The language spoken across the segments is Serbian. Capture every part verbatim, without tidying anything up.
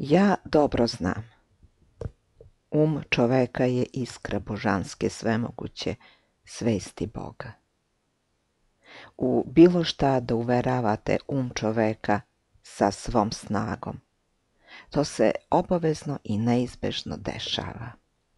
Ja dobro znam. Um čoveka je iskra božanske svemoguće svesti Boga. U bilo šta da uveravate um čoveka sa svom snagom, to se obavezno i neizbežno dešava.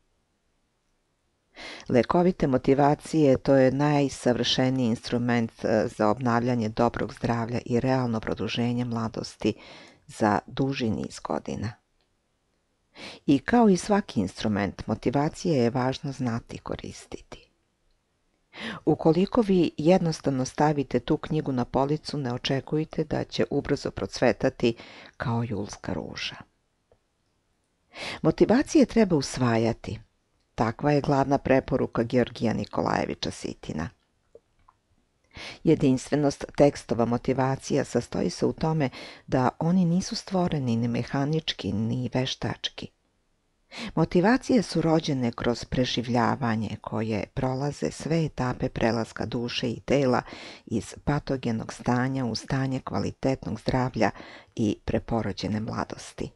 Lekovite motivacije to je najsavršeniji instrument za obnavljanje dobrog zdravlja i realno produženje mladosti za duži niz godina. I kao i svaki instrument, motivacije je važno znati koristiti. Ukoliko vi jednostavno stavite tu knjigu na policu, ne očekujte da će ubrzo procvetati kao julska ruža. Motivacije treba usvajati. Takva je glavna preporuka Georgija Nikolajevića Sitina. Jedinstvenost tekstova motivacija sastoji se u tome da oni nisu stvoreni ni mehanički ni veštački. Motivacije su rođene kroz preživljavanje koje prolaze sve etape prelaska duše i tela iz patogenog stanja u stanje kvalitetnog zdravlja i preporođene mladosti.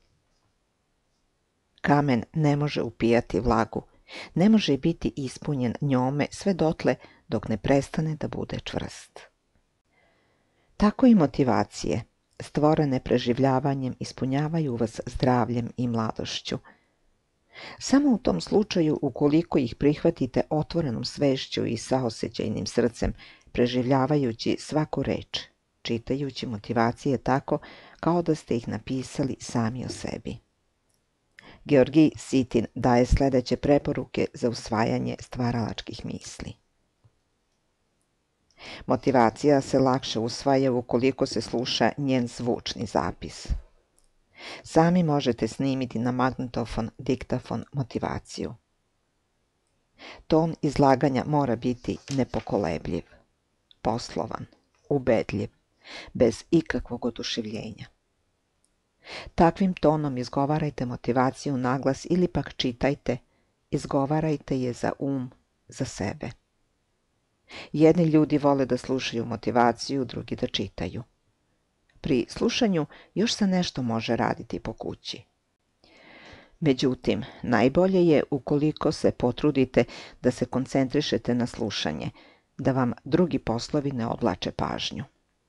Kamen ne može upijati vlagu, ne može biti ispunjen njome sve dotle dok ne prestane da bude čvrst. Tako i motivacije, stvorene preživljavanjem, ispunjavaju vas zdravljem i mladošću. Samo u tom slučaju, ukoliko ih prihvatite otvorenom svešću i saosećajnim srcem, preživljavajući svaku reč, čitajući motivacije tako kao da ste ih napisali sami o sebi. Georgij Sitin daje sledeće preporuke za usvajanje stvaralačkih misli. Motivacija se lakše usvaja ukoliko se sluša njen zvučni zapis. Sami možete snimiti na magnetofon, diktafon motivaciju. Ton izlaganja mora biti nepokolebljiv, poslovan, ubedljiv, bez ikakvog oduševljenja. Takvim tonom izgovarajte motivaciju naglas ili pak čitajte, izgovarajte je za um, za sebe. Jedni ljudi vole da slušaju motivaciju, drugi da čitaju. Pri slušanju još se nešto može raditi po kući. Međutim, najbolje je ukoliko se potrudite da se koncentrišete na slušanje, da vam drugi poslovi ne odvlače pažnju.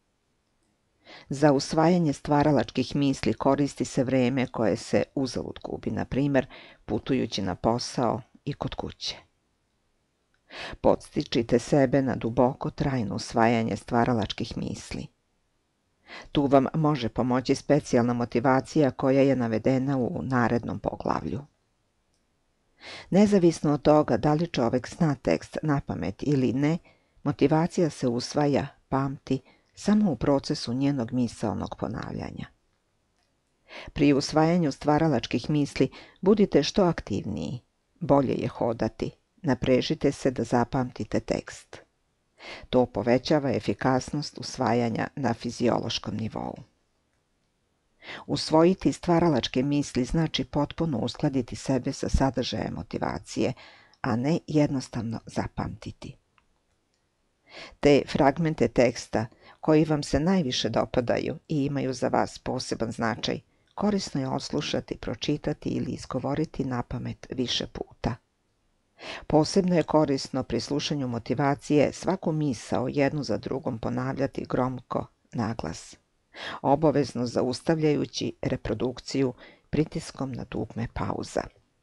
Za usvajanje stvaralačkih misli koristi se vreme koje se uzalud gubi, na primer, putujući na posao i kod kuće. Podstičite sebe na duboko trajno usvajanje stvaralačkih misli. Tu vam može pomoći specijalna motivacija koja je navedena u narednom poglavlju. Nezavisno od toga da li čovek zna tekst napamet ili ne, motivacija se usvaja, pamti, samo u procesu njenog misaonog ponavljanja. Pri usvajanju stvaralačkih misli budite što aktivniji, bolje je hodati, naprežite se da zapamtite tekst. To povećava efikasnost usvajanja na fiziološkom nivou. Usvojiti stvaralačke misli znači potpuno uskladiti sebe sa sadržajem motivacije, a ne jednostavno zapamtiti. Te fragmente teksta koji vam se najviše dopadaju i imaju za vas poseban značaj, korisno je odslušati, pročitati ili izgovoriti napamet više puta. Posebno je korisno pri slušanju motivacije svaku misao jednu za drugom ponavljati gromko, naglas, obavezno zaustavljajući reprodukciju pritiskom na dugme pauza.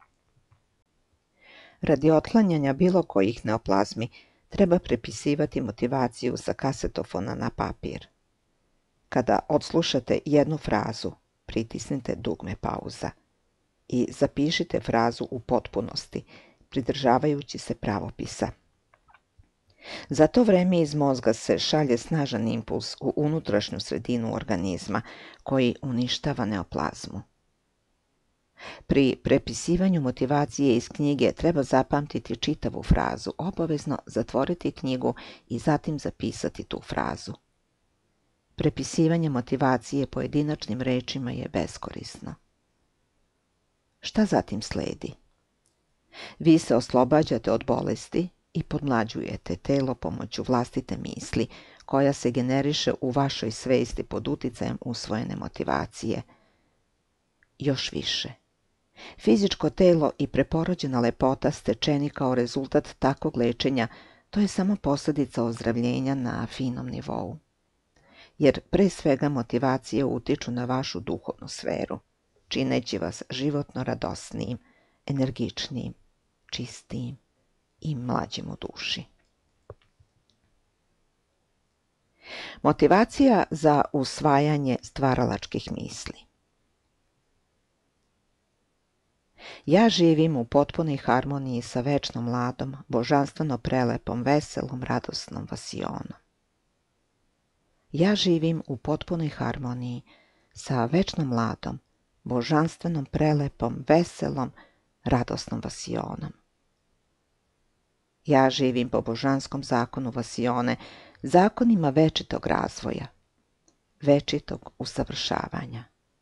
Radi otklanjanja bilo kojih neoplazmi treba prepisivati motivaciju sa kasetofona na papir. Kada odslušate jednu frazu, pritisnite dugme pauza i zapišite frazu u potpunosti, pridržavajući se pravopisa. Za to vreme iz mozga se šalje snažan impuls u unutrašnju sredinu organizma koji uništava neoplazmu. Pri prepisivanju motivacije iz knjige treba zapamtiti čitavu frazu, obavezno zatvoriti knjigu i zatim zapisati tu frazu. Prepisivanje motivacije pojedinačnim rečima je beskorisno. Šta zatim sledi? Vi se oslobađate od bolesti i podmlađujete telo pomoću vlastite misli, koja se generiše u vašoj svesti pod uticajem usvojene motivacije. još više. Fizičko telo i preporođena lepota stečeni kao rezultat takvog lečenja, to je samo posljedica ozdravljenja na finom nivou. Jer pre svega motivacije utiču na vašu duhovnu sferu, čineći vas životno radosnijim, energičnijim, čistijim i mlađim u duši. Motivacija za usvajanje stvaralačkih misli. Ja živim u potpunoj harmoniji sa večno mladom, božanstveno prelepom, veselom, radosnom vasionom. Ja živim u potpunoj harmoniji sa večno mladom, božanstvenom prelepom, veselom, radosnom vasionom. Ja živim po božanskom zakonu vasione, zakonima večitog razvoja, večitog usavršavanja.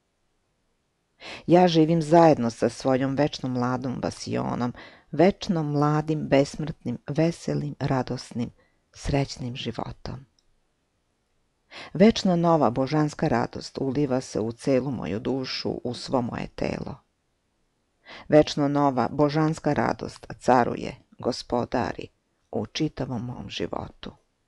Ja živim zajedno sa svojom večno mladom vasionom, večno mladim, besmrtnim, veselim, radosnim, srećnim životom. Večno nova božanska radost uliva se u celu moju dušu, u svo moje telo. Večno nova božanska radost caruje, gospodari u čitavom mom životu.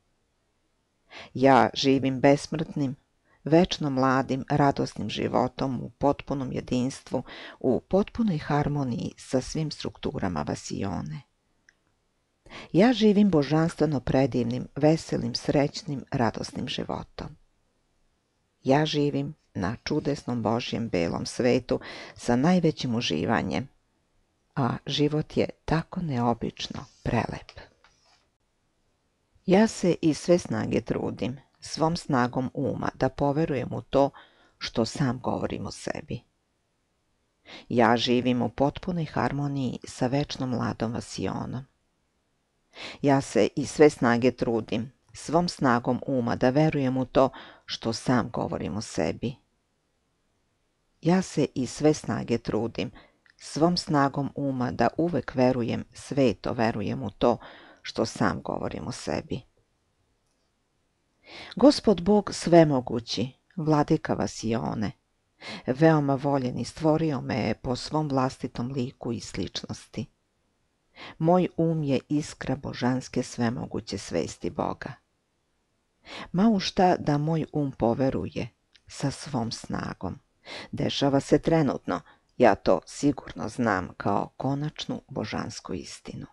Ja živim besmrtnim, večno mladim, radosnim životom u potpunom jedinstvu, u potpunoj harmoniji sa svim strukturama vasione. Ja živim božanstveno predivnim, veselim, srećnim, radosnim životom. Ja živim na čudesnom Božjem belom svetu sa najvećim uživanjem, a život je tako neobično prelep. Ja se iz sve snage trudim, svom snagom uma, da poverujem u to što sam govorim o sebi. Ja živim u potpunoj harmoniji sa večno mladom vasionom. Ja se iz sve snage trudim, svom snagom uma, da verujem u to što sam govorim o sebi. Ja se iz sve snage trudim, svom snagom uma, da uvek verujem, sveto verujem u to što sam govorim o sebi. Gospod Bog svemogući, vladika vasione, veoma voljen i stvorio me je po svom vlastitom liku i sličnosti. Moj um je iskra božanske svemoguće svesti Boga. Ma u šta da moj um poveruje sa svom snagom. Dešava se trenutno, ja to sigurno znam kao konačnu božansku istinu.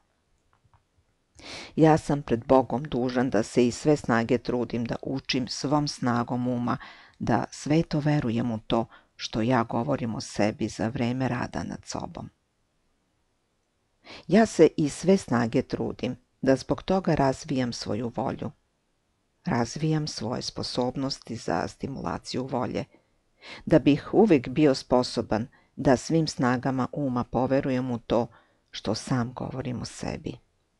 Ja sam pred Bogom dužan da se iz sve snage trudim da učim svom snagom uma, da sveto verujem u to što ja govorim o sebi za vreme rada nad sobom. Ja se iz sve snage trudim da zbog toga razvijam svoju volju. Razvijam svoje sposobnosti za stimulaciju volje, da bih uvijek bio sposoban da svim snagama uma poverujem u to što sam govorim o sebi.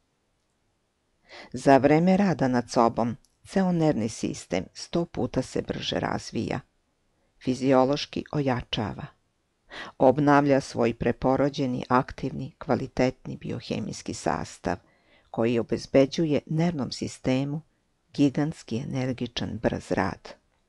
Za vreme rada nad sobom, ceo nervni sistem sto puta se brže razvija, fiziološki ojačava, obnavlja svoj preporođeni, aktivni, kvalitetni biohemijski sastav, koji obezbeđuje nervnom sistemu gigantski energičan brz rad.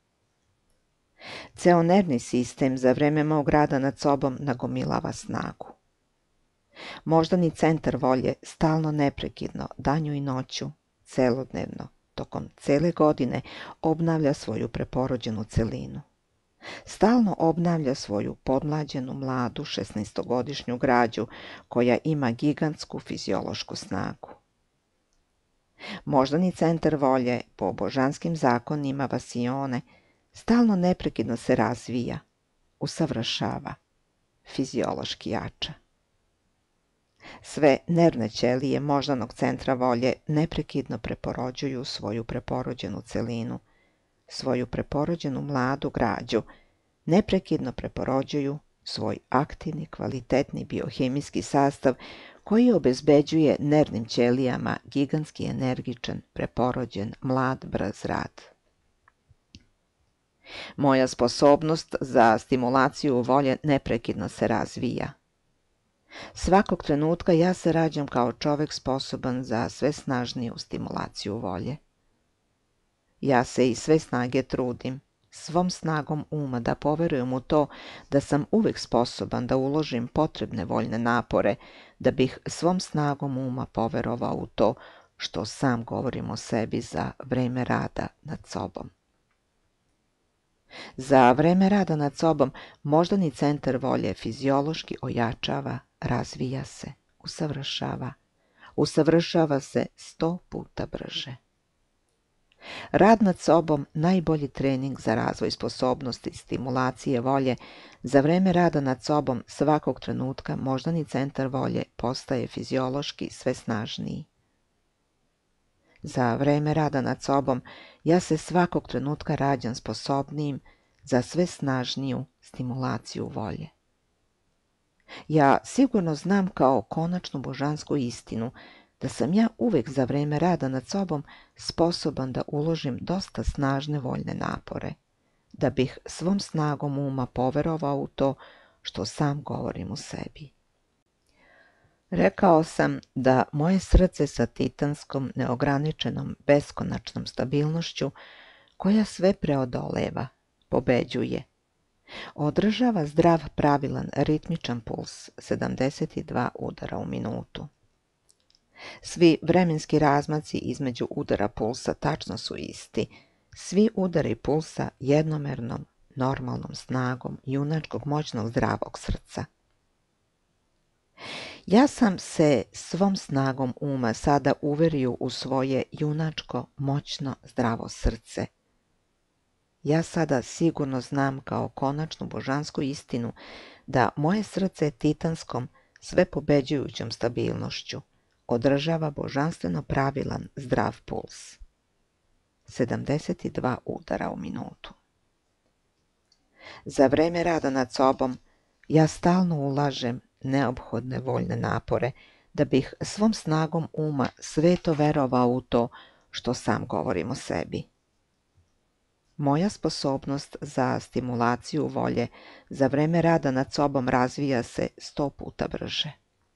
Ceo nervni sistem za vreme mog rada nad sobom nagomilava snagu. Moždani centar volje stalno neprekidno, danju i noću, celodnevno, tokom cele godine obnavlja svoju preporođenu celinu. Stalno obnavlja svoju podmlađenu mladu šesnaestogodišnju građu koja ima gigantsku fiziološku snagu. Moždani centar volje po božanskim zakonima vasione stalno neprekidno se razvija, usavršava, fiziološki jača. Sve nervne ćelije moždanog centra volje neprekidno preporođuju svoju preporođenu celinu, svoju preporođenu mladu građu, neprekidno preporođuju svoj aktivni, kvalitetni biohemijski sastav koji obezbeđuje nervnim ćelijama gigantski energičan, preporođen, mlad, brz rad. Moja sposobnost za stimulaciju volje neprekidno se razvija. Svakog trenutka ja se rađam kao čovek sposoban za sve snažniju stimulaciju volje. Ja se iz sve snage trudim, svom snagom uma da poverujem u to da sam uvek sposoban da uložim potrebne voljne napore, da bih svom snagom uma poverovao u to što sam govorim o sebi za vreme rada nad sobom. Za vreme rada nad sobom moždani centar volje fiziološki ojačava, razvija se, usavršava, usavršava se sto puta brže. Rad nad sobom najbolji trening za razvoj sposobnosti i stimulacije volje. Za vreme rada nad sobom svakog trenutka moždani centar volje postaje fiziološki sve snažniji. Za vreme rada nad sobom ja se svakog trenutka rađam sposobnijim za sve snažniju stimulaciju volje. Ja sigurno znam kao konačnu božansku istinu da sam ja uvek za vreme rada nad sobom sposoban da uložim dosta snažne voljne napore, da bih svom snagom uma poverovao u to što sam govorim u sebi. Rekao sam da moje srce sa titanskom, neograničenom, beskonačnom stabilnošću, koja sve preodoleva, pobeđuje, održava zdrav, pravilan, ritmičan puls, sedamdeset dva udara u minutu. Svi vremenski razmaci između udara pulsa tačno su isti, svi udari pulsa jednomernom, normalnom snagom junačkog, moćnog, zdravog srca. Ja sam se svom snagom uma sada uverio u svoje junačko, moćno, zdravo srce. Ja sada sigurno znam kao konačnu božansku istinu da moje srce titanskom, sve pobeđujućom stabilnošću održava božanstveno pravilan, zdrav puls. sedamdeset dva udara u minutu. Za vreme rada nad sobom ja stalno ulažem neophodne voljne napore da bih svom snagom uma sveto verovao u to što sam govorim o sebi. Moja sposobnost za stimulaciju volje za vreme rada nad sobom razvija se sto puta brže.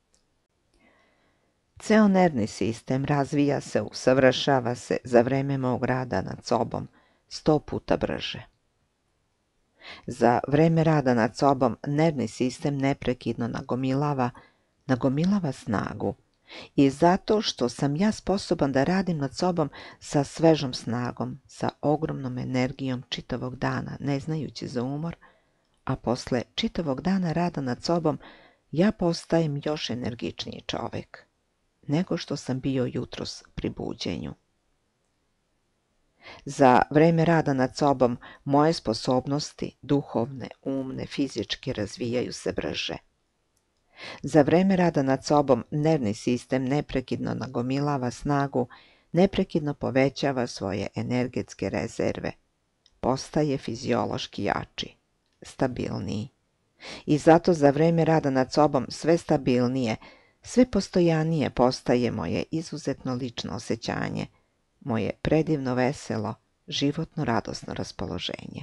Ceo nervni sistem razvija se, usavršava se za vreme mog rada nad sobom sto puta brže. Za vreme rada nad sobom nervni sistem neprekidno nagomilava, nagomilava snagu i zato što sam ja sposoban da radim nad sobom sa svežom snagom, sa ogromnom energijom čitavog dana, ne znajući za umor, a posle čitavog dana rada nad sobom ja postajem još energičniji čovek nego što sam bio jutros pri buđenju. Za vreme rada nad sobom moje sposobnosti, duhovne, umne, fizičke, razvijaju se brže. Za vreme rada nad sobom nervni sistem neprekidno nagomilava snagu, neprekidno povećava svoje energetske rezerve, postaje fiziološki jači, stabilniji. I zato za vreme rada nad sobom sve stabilnije, sve postojanije postaje moje izuzetno lično osjećanje, moje predivno veselo, životno radosno raspoloženje.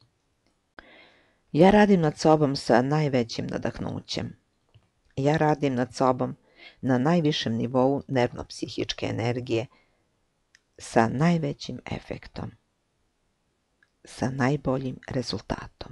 Ja radim nad sobom sa najvećim nadahnućem. Ja radim nad sobom na najvišem nivou nervno-psihičke energije, sa najvećim efektom, sa najboljim rezultatom.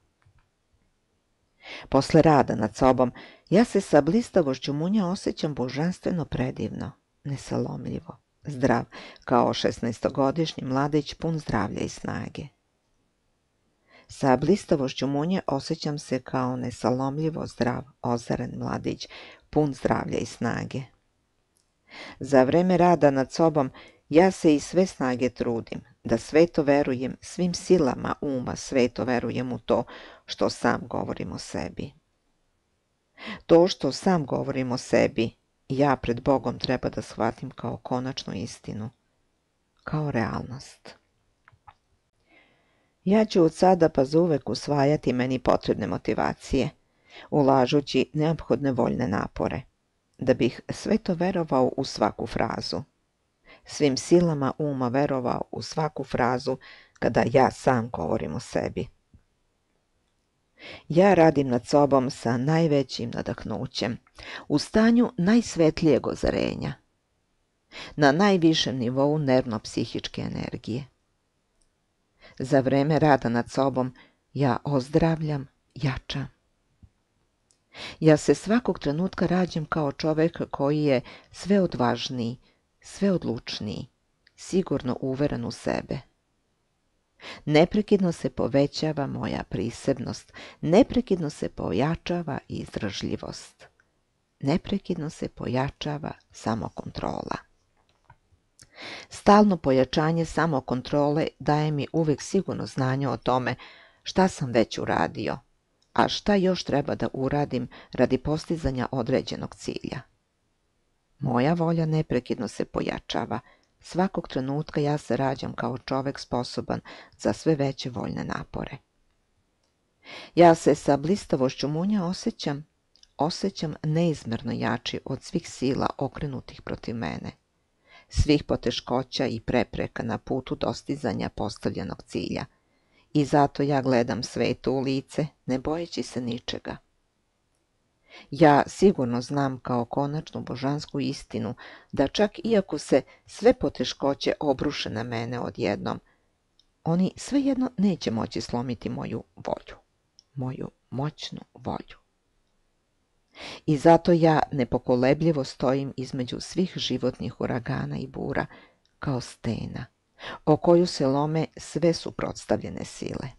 Posle rada nad sobom, ja se sa blistavošću munja osjećam božanstveno predivno, nesalomljivo, zdrav, kao šesnaestogodišnji mladić pun zdravlja i snage. Sa blistavošću munje osjećam se kao nesalomljivo zdrav, ozaren mladić, pun zdravlja i snage. Za vreme rada nad sobom ja se iz sve snage trudim da sveto verujem svim silama uma, sveto verujem u to što sam govorim o sebi. To što sam govorim o sebi, ja pred Bogom treba da shvatim kao konačnu istinu, kao realnost. Ja ću od sada pa zauvek usvajati meni potrebne motivacije, ulažući neophodne voljne napore, da bih sveto verovao u svaku frazu, svim silama uma verovao u svaku frazu kada ja sam govorim o sebi. Ja radim nad sobom sa najvećim nadahnućem, u stanju najsvetlijeg ozarenja, na najvišem nivou nervno-psihičke energije. Za vreme rada nad sobom ja ozdravljam, jačam. Ja se svakog trenutka rađam kao čovek koji je sve odvažniji, sve odlučniji, sigurno uveren u sebe. Neprekidno se povećava moja prisebnost, neprekidno se pojačava izdržljivost, neprekidno se pojačava samokontrola. Stalno pojačanje samokontrole daje mi uvek sigurno znanje o tome šta sam već uradio, a šta još treba da uradim radi postizanja određenog cilja. Moja volja neprekidno se pojačava. Svakog trenutka ja se rađam kao čovek sposoban za sve veće voljne napore. Ja se sa blistavošću munja osjećam, osjećam neizmerno jači od svih sila okrenutih protiv mene, svih poteškoća i prepreka na putu dostizanja postavljenog cilja. I zato ja gledam svetu u lice, ne bojeći se ničega. Ja sigurno znam kao konačnu božansku istinu da čak iako se sve poteškoće obruše na mene odjednom, oni svejedno neće moći slomiti moju volju, moju moćnu volju. I zato ja nepokolebljivo stojim između svih životnih uragana i bura kao stena, o koju se lome sve suprotstavljene sile.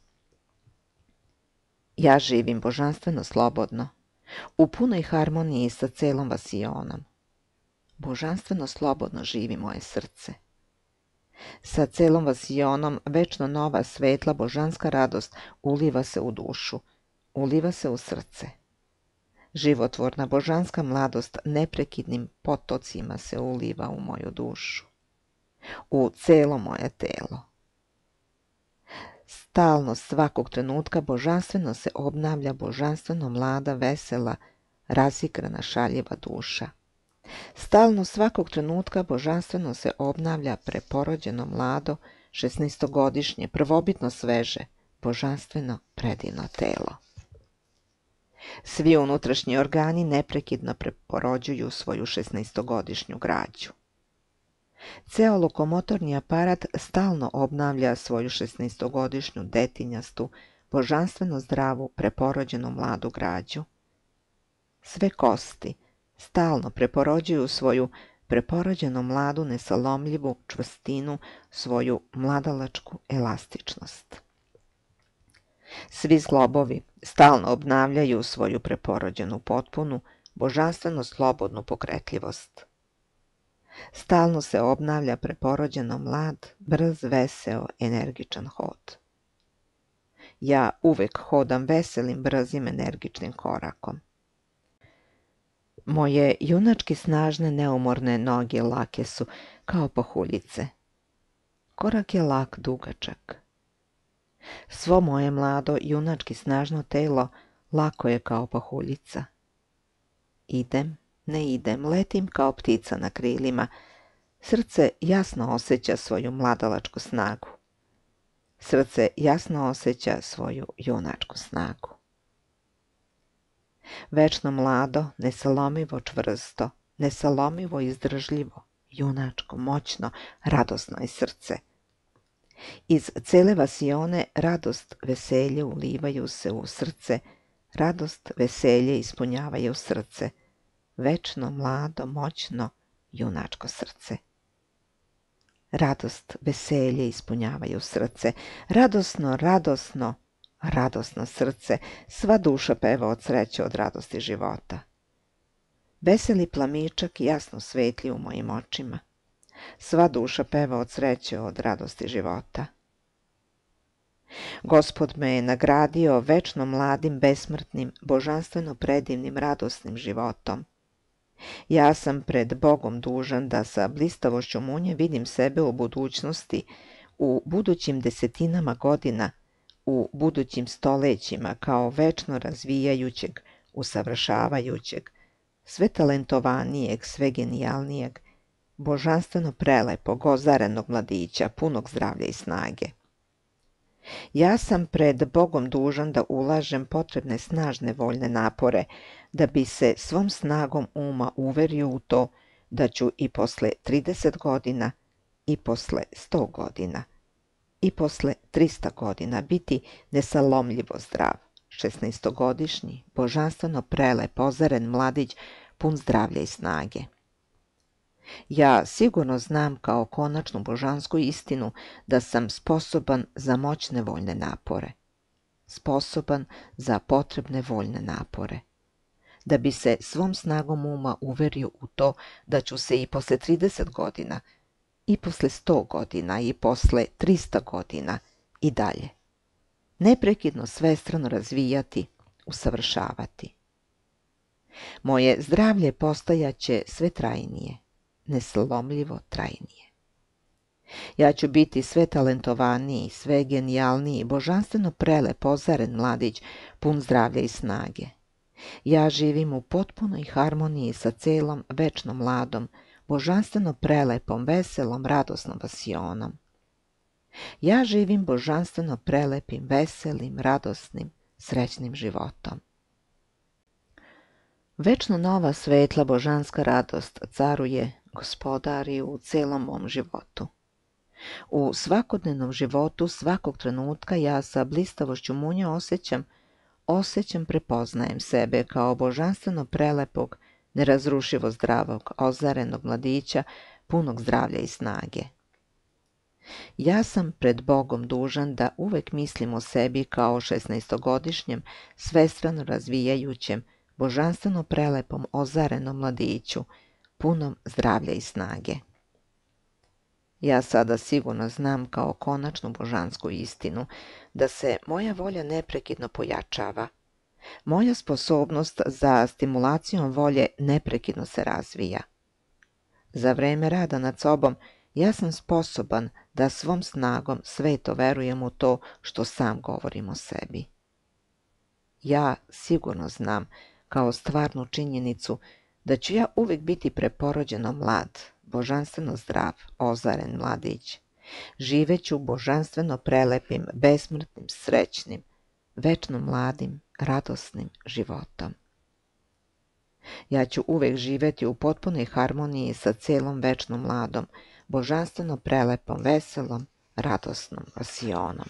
Ja živim božanstveno slobodno, u punoj harmoniji sa celom vasionom. Božanstveno slobodno živi moje srce. Sa celom vasionom večno nova svetla božanska radost uliva se u dušu, uliva se u srce. Životvorna božanska mladost neprekidnim potocima se uliva u moju dušu, u celo moje telo. Stalno svakog trenutka božanstveno se obnavlja božanstveno mlada, vesela, razigrana, šaljiva duša. Stalno svakog trenutka božanstveno se obnavlja preporođeno mlado, šesnaestogodišnje, prvobitno sveže, božanstveno predivno telo. Svi unutrašnji organi neprekidno preporođuju svoju šesnaestogodišnju građu. Ceo lokomotorni aparat stalno obnavlja svoju šesnaestogodišnju detinjastu, božanstveno zdravu, preporođenu mladu građu. Sve kosti stalno preporođuju svoju preporođenu mladu, nesalomljivu čvrstinu, svoju mladalačku elastičnost. Svi zglobovi stalno obnavljaju svoju preporođenu potpunu, božanstveno slobodnu pokretljivost. Stalno se obnavlja preporođeno mlad, brz, veseo, energičan hod. Ja uvek hodam veselim, brzim, energičnim korakom. Moje junački snažne, neumorne noge lake su kao pahuljice. Korak je lak, dugačak. Svo moje mlado, junački snažno telo lako je kao pahuljica. Idem, ne idem, letim kao ptica na krilima. Srce jasno osjeća svoju mladalačku snagu. Srce jasno osjeća svoju junačku snagu. Večno mlado, nesalomivo čvrsto, nesalomivo izdržljivo, junačko, moćno, radosno je srce. Iz cele vasione radost, veselje ulivaju se u srce, radost, veselje ispunjavaju srce, večno, mlado, moćno, junačko srce. Radost, veselje ispunjavaju srce, radosno, radosno, radosno srce, sva duša peva od sreće, od radosti života. Veseli plamičak jasno svetli u mojim očima. Sva duša peva od sreće, od radosti života. Gospod me je nagradio večno mladim, besmrtnim, božanstveno predivnim, radosnim životom. Ja sam pred Bogom dužan da sa blistavošću munje vidim sebe u budućnosti, u budućim desetinama godina, u budućim stolećima kao večno razvijajućeg, usavršavajućeg, sve talentovanijeg, sve genijalnijeg, božanstveno prelepog, ozarenog mladića, punog zdravlja i snage. Ja sam pred Bogom dužan da ulažem potrebne snažne voljne napore, da bi se svom snagom uma uverio u to da ću i posle trideset godina i posle sto godina i posle trista godina biti nesalomljivo zdrav, šesnaestogodišnji, božanstveno prelep, ozaren mladić, pun zdravlja i snage. Ja sigurno znam kao konačnu božansku istinu da sam sposoban za moćne voljne napore, sposoban za potrebne voljne napore, da bi se svom snagom uma uverio u to da ću se i posle trideset godina, i posle sto godina, i posle trista godina i dalje neprekidno svestrano razvijati, usavršavati. Moje zdravlje postajaće sve trajnije, neslomljivo trajnije. Ja ću biti sve talentovaniji, sve genijalniji, božanstveno prelep, ozaren mladić, pun zdravlja i snage. Ja živim u potpunoj harmoniji sa celom večno mladom, božanstveno prelepom, veselom, radosnom vasionom. Ja živim božanstveno prelepim, veselim, radosnim, srećnim životom. Večno nova svetla božanska radost caruje, gospodari u celom mom životu. U svakodnevnom životu svakog trenutka ja sa blistavošću munja osjećam, osjećam, prepoznajem sebe kao božanstveno prelepog, nerazrušivo zdravog, ozarenog mladića, punog zdravlja i snage. Ja sam pred Bogom dužan da uvek mislim o sebi kao šesnaestogodišnjem, svestrano razvijajućem, božanstveno prelepom, ozarenom mladiću, punom zdravlja i snage. Ja sada sigurno znam kao konačnu božansku istinu da se moja volja neprekidno pojačava. Moja sposobnost za stimulacijom volje neprekidno se razvija. Za vreme rada nad sobom ja sam sposoban da svom snagom sveto verujem u to što sam govorim o sebi. Ja sigurno znam kao stvarnu činjenicu da ću ja uvek biti preporođeno mlad, božanstveno zdrav, ozaren mladić. Živeću božanstveno prelepim, besmrtnim, srećnim, večno mladim, radosnim životom. Ja ću uvek živeti u potpunoj harmoniji sa celom večno mladom, božanstveno prelepom, veselom, radosnom vasionom.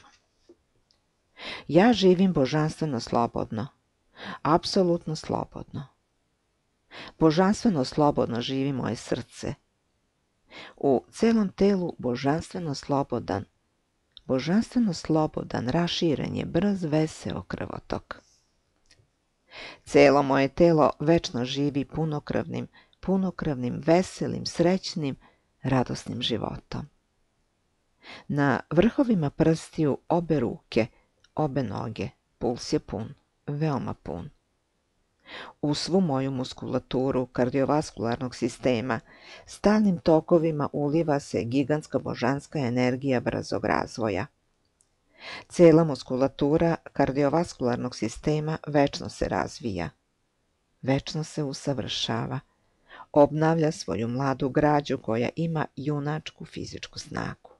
Ja živim božanstveno slobodno, apsolutno slobodno. Božanstveno slobodno živi moje srce. U celom telu božanstveno slobodan, božanstveno slobodan, raširen je brz, veseo krvotok. Celo moje telo večno živi punokrvnim, punokrvnim, veselim, srećnim, radosnim životom. Na vrhovima prstiju obe ruke, obe noge, puls je pun, veoma pun. U svu moju muskulaturu kardiovaskularnog sistema stalnim tokovima uliva se gigantska božanska energija brzog razvoja. Cela muskulatura kardiovaskularnog sistema večno se razvija, večno se usavršava, obnavlja svoju mladu građu koja ima junačku fizičku snagu.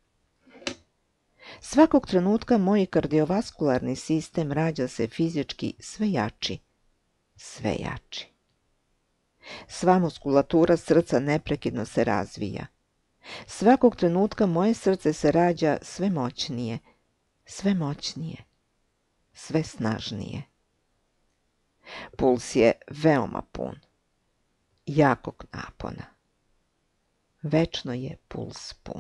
Svakog trenutka moj kardiovaskularni sistem rađa se fizički sve jači, sve jači. Sva muskulatura srca neprekidno se razvija. Svakog trenutka moje srce se rađa sve moćnije, sve moćnije, sve snažnije. Puls je veoma pun, jakog napona. Večno je puls pun,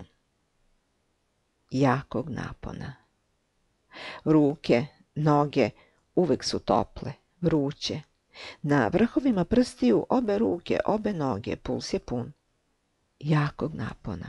jakog napona. Ruke, noge uvek su tople, vruće. Na vrhovima prstiju obe ruke, obe noge, puls je pun, jakog napona.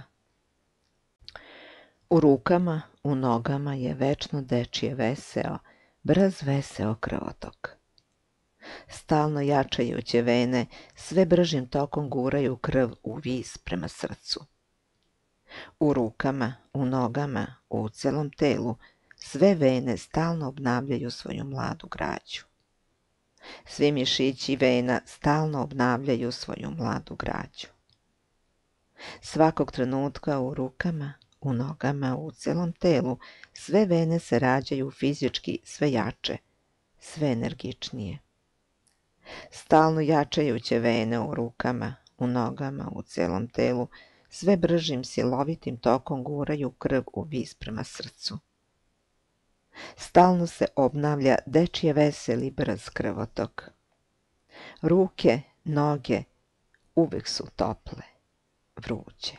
U rukama, u nogama je večno dečije veseo, brz veseo krvotok. Stalno jačajuće vene sve bržim tokom guraju krv u vis prema srcu. U rukama, u nogama, u celom telu sve vene stalno obnavljaju svoju mladu građu. Svi mišići vena stalno obnavljaju svoju mladu građu. Svakog trenutka u rukama, u nogama, u celom telu sve vene se rađaju fizički sve jače, sve energičnije. Stalno jačajuće vene u rukama, u nogama, u celom telu sve bržim silovitim tokom guraju krv u vis prema srcu. Stalno se obnavlja dečije veseli brz krvotok. Ruke, noge uvek su tople, vruće.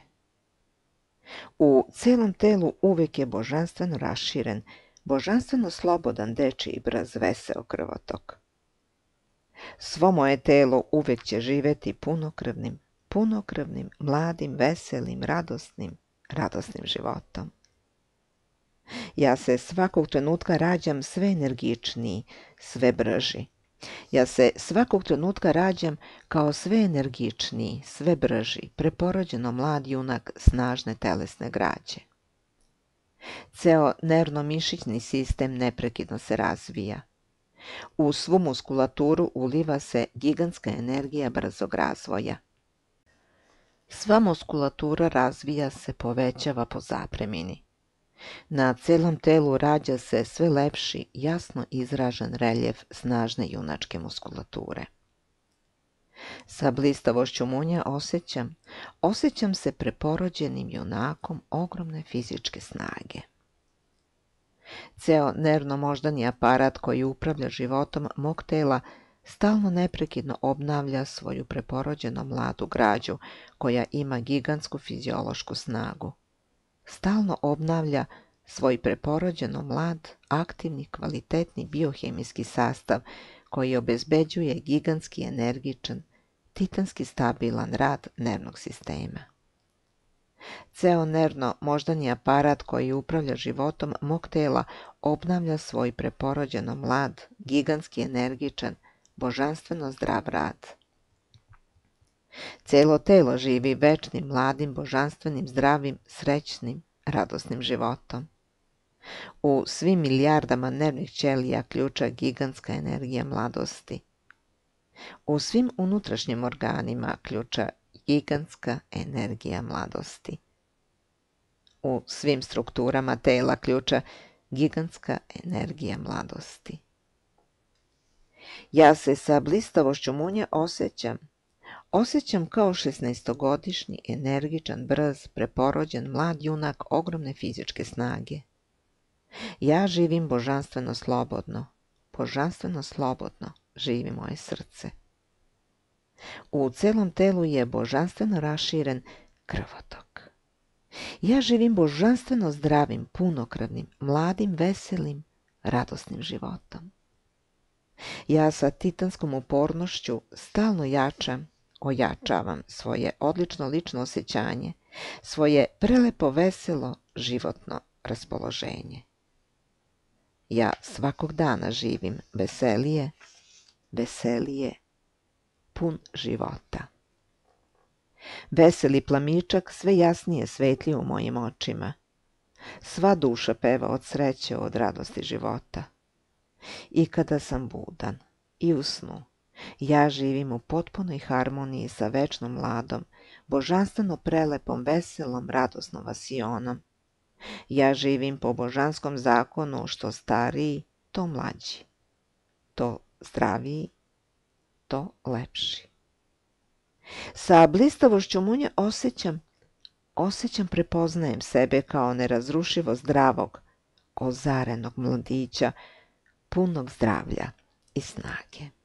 U celom telu uvek je božanstveno raširen, božanstveno slobodan dečiji brz veseo krvotok. Svo moje telo uvek će živeti punokrvnim, punokrvnim, mladim, veselim, radosnim, radosnim životom. Ja se svakog trenutka rađam sve energičniji, sve brži. Ja se svakog trenutka rađam kao sve energičniji, sve brži, preporođeno mlad junak snažne telesne građe. Ceo nervno-mišićni sistem neprekidno se razvija. U svu muskulaturu uliva se gigantska energija brzog razvoja. Sva muskulatura razvija se, povećava po zapremini. Na celom telu rađa se sve lepši, jasno izražen reljef snažne junačke muskulature. Sa blistavošću munja osjećam, osjećam se preporođenim junakom ogromne fizičke snage. Ceo nervno-moždani aparat koji upravlja životom mog tela stalno neprekidno obnavlja svoju preporođeno mladu građu koja ima gigantsku fiziološku snagu. Stalno obnavlja svoj preporođeno mlad, aktivni, kvalitetni biohemijski sastav koji obezbeđuje gigantski energičan, titanski stabilan rad nervnog sistema. Ceo nervno-moždani aparat koji upravlja životom mog tela obnavlja svoj preporođeno mlad, gigantski energičan, božanstveno zdrav rad. Celo telo živi večnim, mladim, božanstvenim, zdravim, srećnim, radosnim životom. U svim milijardama nervnih ćelija ključa gigantska energija mladosti. U svim unutrašnjim organima ključa gigantska energija mladosti. U svim strukturama tela ključa gigantska energija mladosti. Ja se sa blistavošću munja osjećam, osjećam kao šesnaestogodišnji, energičan, brz, preporođen, mlad junak ogromne fizičke snage. Ja živim božanstveno slobodno, božanstveno slobodno živi moje srce. U celom telu je božanstveno raširen krvotok. Ja živim božanstveno zdravim, punokrvnim, mladim, veselim, radosnim životom. Ja sa titanskom upornošću stalno jačam, ojačavam svoje odlično lično osjećanje, svoje prelepo veselo životno raspoloženje. Ja svakog dana živim veselije, veselije, pun života. Veseli plamičak sve jasnije svetli u mojim očima. Sva duša peva od sreće, od radosti života. I kada sam budan i u snu, ja živim u potpunoj harmoniji sa večno mladom, božanstveno prelepom, veselom, radosnom vasionom. Ja živim po božanskom zakonu, što stariji, to mlađi, to zdraviji, to lepši. Sa blistavošću munje osjećam, osjećam, prepoznajem sebe kao nerazrušivo zdravog, ozarenog mladića, punog zdravlja i snage.